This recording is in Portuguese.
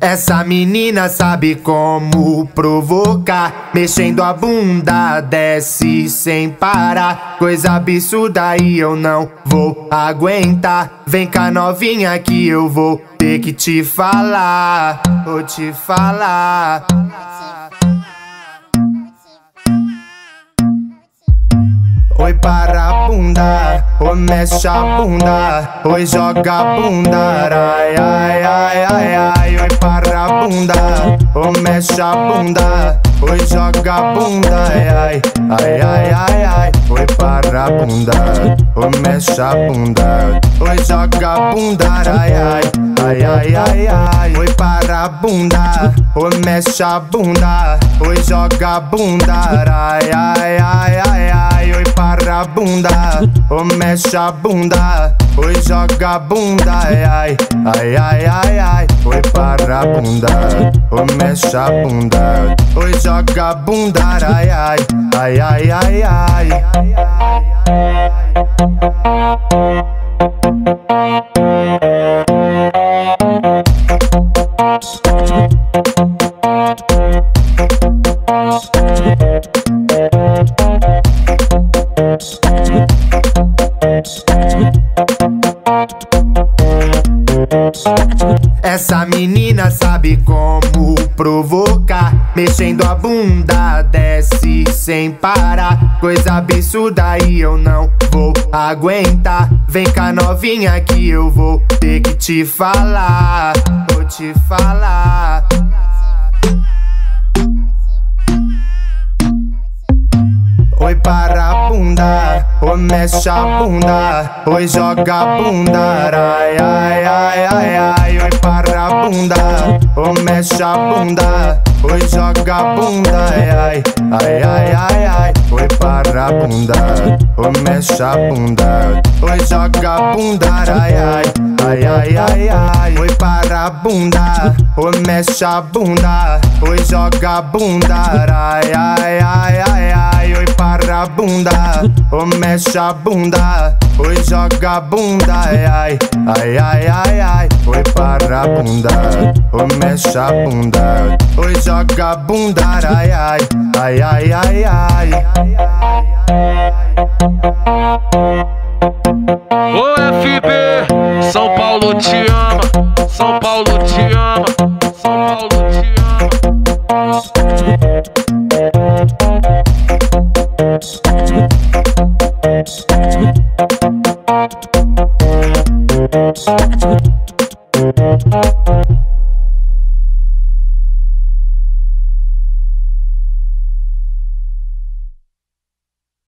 Essa menina sabe como provocar, mexendo a bunda, desce sem parar. Coisa absurda e eu não vou aguentar. Vem cá novinha que eu vou ter que te falar. Vou te falar. Oi para a bunda, oi mexe a bunda, oi joga a bunda, ai ai ai ai ai. Oi para a bunda, oi mexe a bunda, oi joga a bunda, ai ai ai ai ai. Oi para a bunda, oi mexe a bunda, oi joga a bunda, ai ai ai ai ai. Oi para a bunda, oi mexe a bunda, oi joga a bunda, ai ai ai ai ai. Oi para a bunda, oi mexe a bunda, oi joga a bunda, ai ai ai ai ai. Oi para a bunda, oi mexe a bunda, oi joga a bunda, ai ai ai ai ai. Essa menina sabe como provocar, mexendo a bunda, desce sem parar. Coisa absurda e eu não vou aguentar. Vem cá novinha que eu vou ter que te falar. Vou te falar. Oi para a bunda, oi mexe a bunda, oi joga a bunda, ai ai ai ai ai. Oi para a bunda, oi mexe a bunda, oi joga a bunda, ai ai ai ai ai. Oi para a bunda, oi mexe a bunda, oi joga a bunda, ai ai ai ai ai. Oi para a bunda, oi mexe a bunda, oi joga a bunda, ai ai ai ai ai. Oi para a bunda, oi mexe a bunda, oi joga a bunda, ai ai ai ai ai. Oi para a bunda, oi mexe a bunda, oi joga a bunda, ai ai ai ai ai. Ô FB, São Paulo te ama, São Paulo te ama, São Paulo te ama.